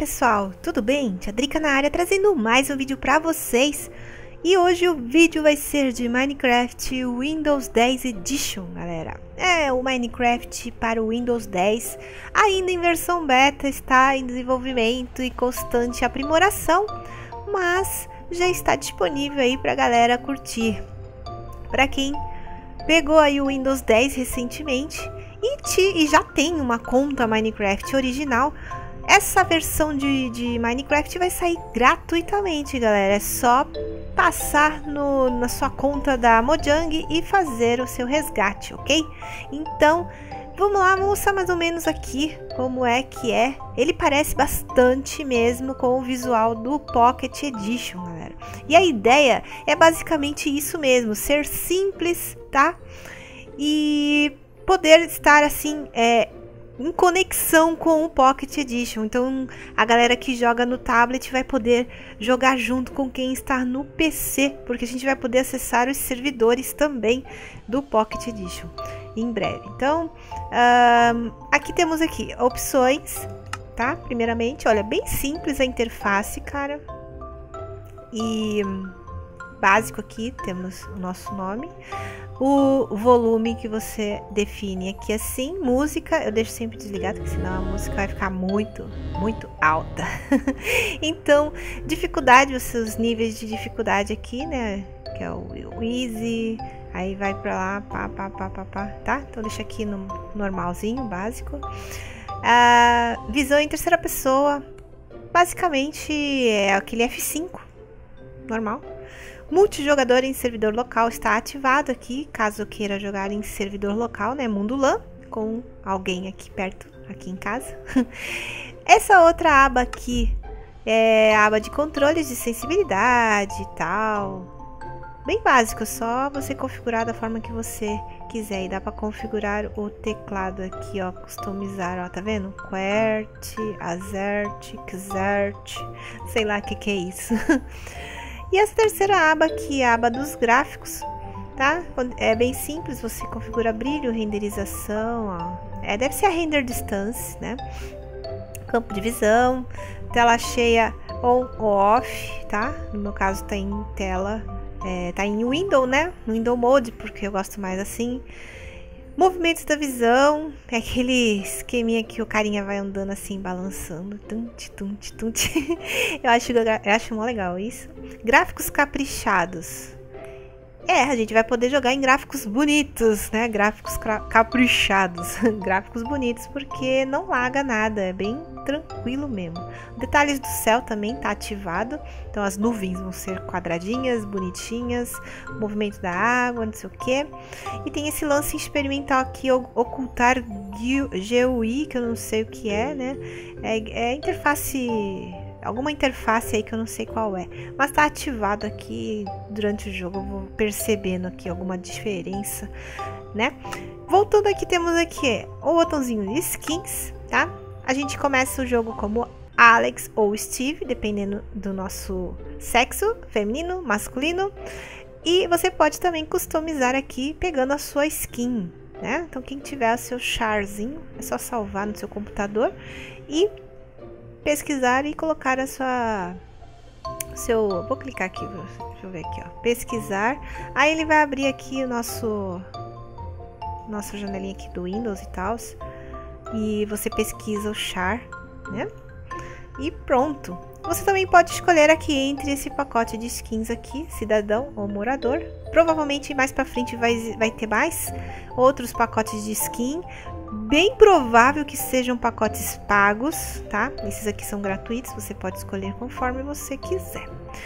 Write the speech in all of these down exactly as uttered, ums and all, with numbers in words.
pessoal, tudo bem? Tia Drica na área trazendo mais um vídeo pra vocês. E hoje o vídeo vai ser de Minecraft Windows dez Edition, galera. É o Minecraft para o Windows dez, ainda em versão beta, está em desenvolvimento e constante aprimoração, mas já está disponível aí pra galera curtir. Pra quem pegou aí o Windows dez recentemente e, te, e já tem uma conta Minecraft original, essa versão de, de Minecraft vai sair gratuitamente, galera. É só passar no, na sua conta da Mojang e fazer o seu resgate, ok? Então, vamos lá, vamos mostrar mais ou menos aqui como é que é. Ele parece bastante mesmo com o visual do Pocket Edition, galera. E a ideia é basicamente isso mesmo, ser simples, tá? E poder estar assim, é... em conexão com o Pocket Edition. Então a galera que joga no tablet vai poder jogar junto com quem está no P C, porque a gente vai poder acessar os servidores também do Pocket Edition em breve. Então um, aqui temos aqui opções, tá? Primeiramente, olha, bem simples a interface, cara, e básico. Aqui temos o nosso nome, o volume que você define aqui assim, música, eu deixo sempre desligado, porque senão a música vai ficar muito, muito alta. Então, dificuldade, os seus níveis de dificuldade aqui, né, que é o, o easy, aí vai pra lá, pá, pá, pá, pá, pá, tá? Então deixa aqui no normalzinho, básico. A visão em terceira pessoa, basicamente é aquele F cinco, normal. Multijogador em servidor local está ativado aqui, caso queira jogar em servidor local, né, mundo LAN, com alguém aqui perto, aqui em casa. Essa outra aba aqui é a aba de controles de sensibilidade e tal. Bem básico, só você configurar da forma que você quiser. E dá para configurar o teclado aqui, ó, customizar, ó, tá vendo? QWERTY, AZERTY, XERTY, sei lá o que que é isso. E essa terceira aba aqui é a aba dos gráficos, tá? É bem simples, você configura brilho, renderização, ó. É, deve ser a render distance, né? Campo de visão, tela cheia on ou off, tá? No meu caso tá em tela, é, tá em window, né? No window mode, porque eu gosto mais assim. Movimentos da visão, é aquele esqueminha que o carinha vai andando assim, balançando. Tunti, tunti, tunti. Eu acho, eu acho mó legal isso. Gráficos caprichados. É, a gente vai poder jogar em gráficos bonitos, né? Gráficos caprichados. Gráficos bonitos, porque não laga nada, é bem tranquilo mesmo. Detalhes do céu também tá ativado. Então as nuvens vão ser quadradinhas, bonitinhas. Movimento da água, não sei o que. E tem esse lance experimental aqui, ocultar G U I, que eu não sei o que é, né? É, é interface... alguma interface aí que eu não sei qual é, mas tá ativado aqui. Durante o jogo eu vou percebendo aqui alguma diferença, né? Voltando aqui, temos aqui o botãozinho de skins, tá? A gente começa o jogo como Alex ou Steve, dependendo do nosso sexo, feminino, masculino. E você pode também customizar aqui pegando a sua skin, né? Então quem tiver o seu charzinho, é só salvar no seu computador e pesquisar e colocar a sua seu, vou clicar aqui, deixa eu ver aqui, ó, pesquisar. Aí ele vai abrir aqui o nosso nossa janelinha aqui do Windows e tal, e você pesquisa o char, né? E pronto. Você também pode escolher aqui entre esse pacote de skins aqui, cidadão ou morador. Provavelmente mais pra frente vai, vai ter mais outros pacotes de skin. Bem provável que sejam pacotes pagos, tá? Esses aqui são gratuitos, você pode escolher conforme você quiser.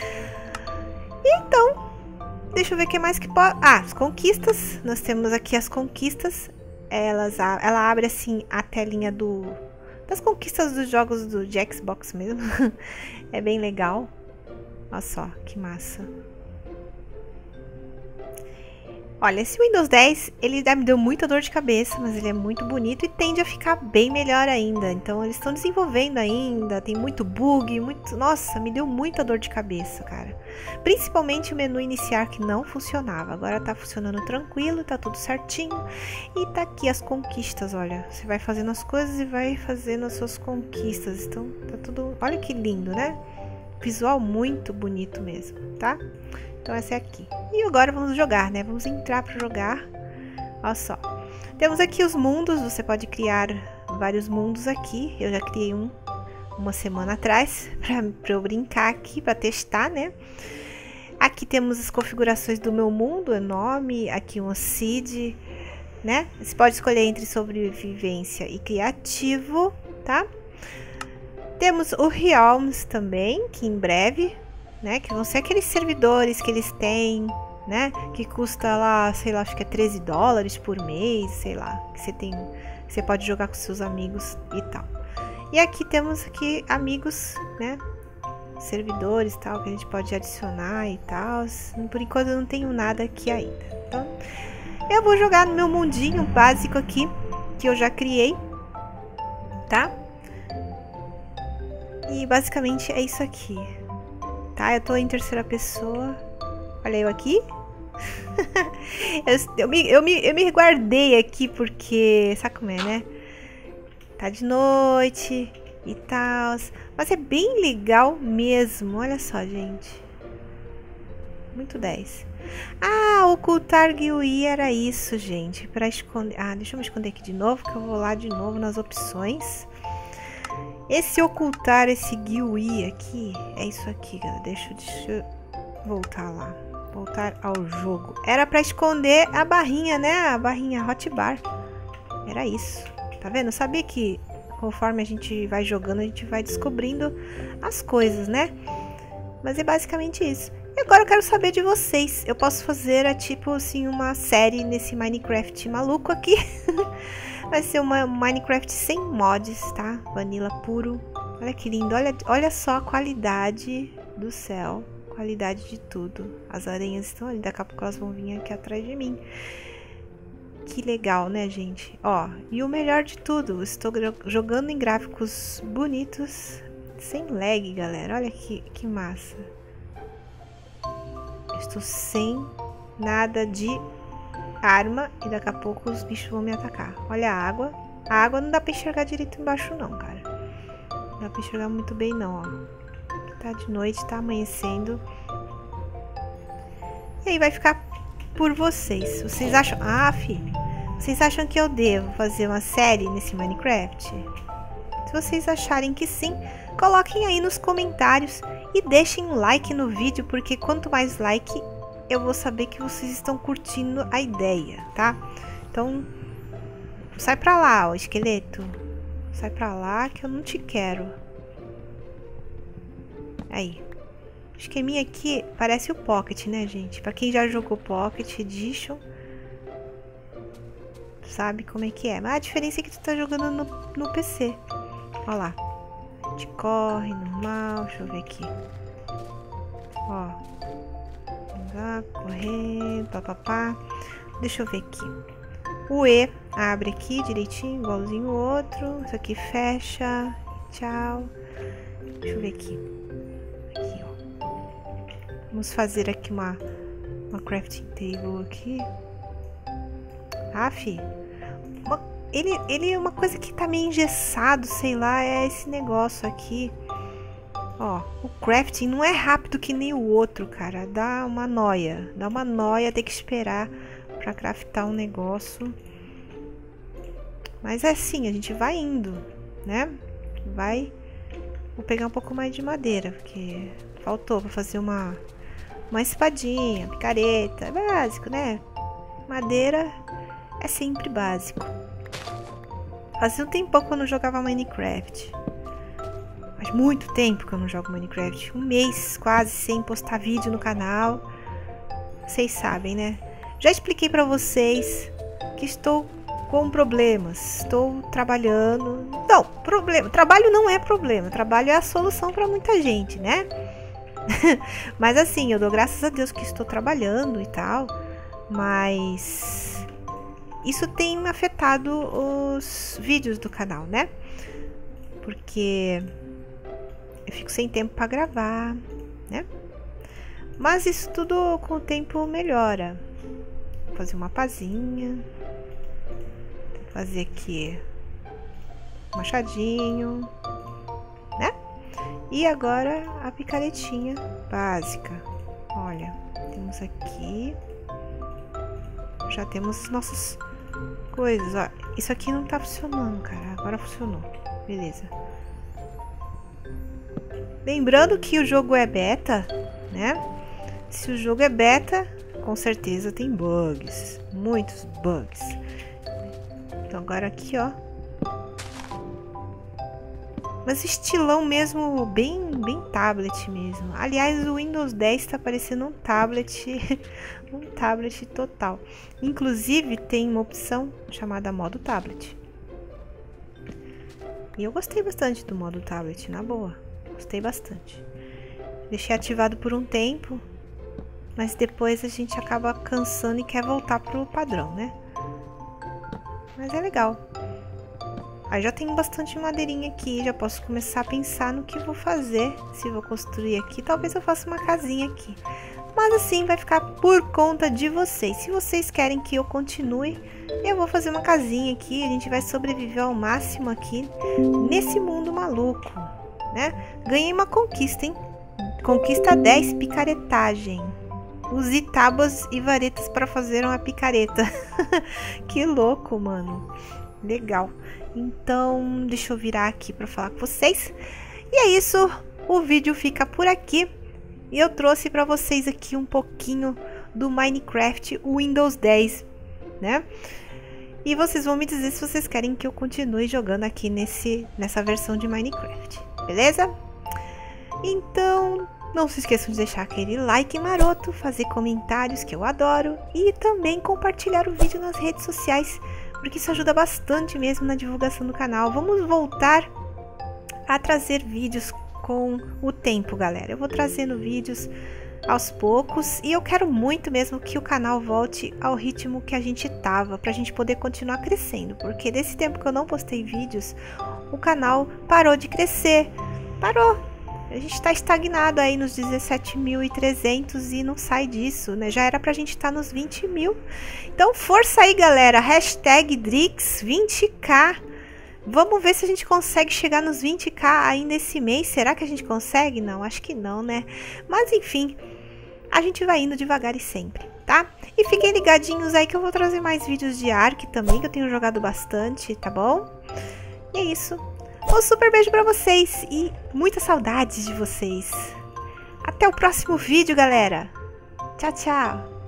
Então, deixa eu ver o que mais que pode... Ah, as conquistas. Nós temos aqui as conquistas. Elas, ela abre assim a telinha do... das conquistas dos jogos do de Xbox mesmo. É bem legal. Olha só, que massa. Olha, esse Windows dez, ele me deu muita dor de cabeça, mas ele é muito bonito e tende a ficar bem melhor ainda. Então, eles estão desenvolvendo ainda, tem muito bug, muito... Nossa, me deu muita dor de cabeça, cara. Principalmente o menu iniciar que não funcionava. Agora tá funcionando tranquilo, tá tudo certinho. E tá aqui as conquistas, olha. Você vai fazendo as coisas e vai fazendo as suas conquistas. Então, tá tudo... Olha que lindo, né? Visual muito bonito mesmo, tá? Então essa é aqui. E agora vamos jogar, né? Vamos entrar para jogar. Olha só. Temos aqui os mundos. Você pode criar vários mundos aqui. Eu já criei um uma semana atrás para eu brincar aqui, para testar, né? Aqui temos as configurações do meu mundo, é nome, aqui um seed, né? Você pode escolher entre sobrevivência e criativo, tá? Temos o Realms também, que em breve, né, que vão ser aqueles servidores que eles têm, né, que custa lá, sei lá, acho que é treze dólares por mês, sei lá, que você tem, que você pode jogar com seus amigos e tal. E aqui temos aqui amigos, né, servidores e tal, que a gente pode adicionar e tal. Por enquanto eu não tenho nada aqui ainda. Então, eu vou jogar no meu mundinho básico aqui, que eu já criei, tá? E basicamente é isso aqui. Tá, eu tô em terceira pessoa. Olha eu aqui. eu, eu, me, eu, me, eu me guardei aqui porque... Sabe como é, né? Tá de noite e tal. Mas é bem legal mesmo. Olha só, gente. Muito dez. Ah, ocultar G U I era isso, gente. Pra esconder... Ah, deixa eu me esconder aqui de novo, que eu vou lá de novo nas opções. Esse ocultar, esse G U I aqui, é isso aqui, galera. Deixa, deixa eu voltar lá. Voltar ao jogo. Era pra esconder a barrinha, né? A barrinha hotbar. Era isso. Tá vendo? Eu sabia que conforme a gente vai jogando, a gente vai descobrindo as coisas, né? Mas é basicamente isso. E agora eu quero saber de vocês. Eu posso fazer, é, tipo assim, uma série nesse Minecraft maluco aqui. Vai ser uma Minecraft sem mods, tá? Vanilla puro. Olha que lindo. Olha, olha só a qualidade do céu. Qualidade de tudo. As aranhas estão ali. Daqui a pouco elas vão vir aqui atrás de mim. Que legal, né, gente? Ó, e o melhor de tudo. Estou jogando em gráficos bonitos. Sem lag, galera. Olha que, que massa. Estou sem nada de... arma e daqui a pouco os bichos vão me atacar. Olha a água. A água não dá pra enxergar direito embaixo não, cara. Não dá pra enxergar muito bem não, ó. Tá de noite, tá amanhecendo. E aí vai ficar por vocês. Vocês acham... Ah, filho. Vocês acham que eu devo fazer uma série nesse Minecraft? Se vocês acharem que sim, coloquem aí nos comentários e deixem um like no vídeo, porque quanto mais like... eu vou saber que vocês estão curtindo a ideia, tá? Então, sai pra lá, ó, esqueleto. Sai pra lá que eu não te quero. Aí. O esqueminha aqui parece o Pocket, né, gente? Pra quem já jogou Pocket Edition, sabe como é que é. Mas a diferença é que tu tá jogando no, no P C. Ó lá. A gente corre, normal. Deixa eu ver aqui. Ó. Correndo, papapá. Deixa eu ver aqui. O E abre aqui direitinho, igualzinho o outro. Isso aqui fecha. Tchau. Deixa eu ver aqui. Aqui, ó. Vamos fazer aqui uma, uma crafting table aqui. Ah, fi. Uma, ele, ele é uma coisa que tá meio engessado, sei lá, é esse negócio aqui. Ó, o crafting não é rápido que nem o outro, cara. Dá uma noia. Dá uma noia ter que esperar pra craftar um negócio. Mas é assim, a gente vai indo, né? Vai... Vou pegar um pouco mais de madeira, porque faltou pra fazer uma, uma espadinha, picareta. É básico, né? Madeira é sempre básico. Fazia um tempão que eu não jogava Minecraft. Faz muito tempo que eu não jogo Minecraft. Um mês quase sem postar vídeo no canal. Vocês sabem, né? Já expliquei pra vocês que estou com problemas. Estou trabalhando... Não, problema. Trabalho não é problema. Trabalho é a solução pra muita gente, né? Mas assim, eu dou graças a Deus que estou trabalhando e tal. mas isso tem afetado os vídeos do canal, né? Porque eu fico sem tempo para gravar, né? Mas isso tudo com o tempo melhora. Vou fazer uma pazinha. Vou fazer aqui um machadinho, né? E agora a picaretinha básica. Olha, temos aqui. Já temos nossas coisas. Ó, isso aqui não tá funcionando, cara. Agora funcionou. Beleza. Lembrando que o jogo é beta, né? Se o jogo é beta, com certeza tem bugs. Muitos bugs. Então agora aqui, ó. Mas estilão mesmo, bem, bem tablet mesmo. Aliás, o Windows dez tá parecendo um tablet, um tablet total. Inclusive, tem uma opção chamada modo tablet. E eu gostei bastante do modo tablet, na boa. Gostei bastante. Deixei ativado por um tempo, mas depois a gente acaba cansando e quer voltar pro padrão, né? Mas é legal. Aí já tenho bastante madeirinha aqui, já posso começar a pensar no que vou fazer. Se vou construir aqui, talvez eu faça uma casinha aqui. Mas assim vai ficar por conta de vocês. Se vocês querem que eu continue, eu vou fazer uma casinha aqui. A gente vai sobreviver ao máximo aqui nesse mundo maluco, né? Ganhei uma conquista, hein? Conquista dez, picaretagem. Use tábuas e varetas para fazer uma picareta. Que louco, mano. Legal. Então, deixa eu virar aqui para falar com vocês. E é isso. O vídeo fica por aqui. E eu trouxe para vocês aqui um pouquinho do Minecraft Windows dez, né? E vocês vão me dizer se vocês querem que eu continue jogando aqui nesse, nessa versão de Minecraft. Beleza? Então, não se esqueçam de deixar aquele like maroto, fazer comentários que eu adoro e também compartilhar o vídeo nas redes sociais, porque isso ajuda bastante mesmo na divulgação do canal. Vamos voltar a trazer vídeos com o tempo, galera. Eu vou trazendo vídeos aos poucos e eu quero muito mesmo que o canal volte ao ritmo que a gente tava, pra gente poder continuar crescendo, porque desse tempo que eu não postei vídeos, o canal parou de crescer. Parou. A gente tá estagnado aí nos dezessete mil e trezentos e não sai disso, né? Já era pra gente estar tá nos vinte mil. Então, força aí, galera. Hashtag Drix vinte K. Vamos ver se a gente consegue chegar nos vinte K ainda esse mês. Será que a gente consegue? Não, acho que não, né? Mas, enfim, a gente vai indo devagar e sempre, tá? E fiquem ligadinhos aí que eu vou trazer mais vídeos de Ark também, que eu tenho jogado bastante, tá bom? E é isso. Um super beijo pra vocês e muitas saudades de vocês. Até o próximo vídeo, galera. Tchau, tchau.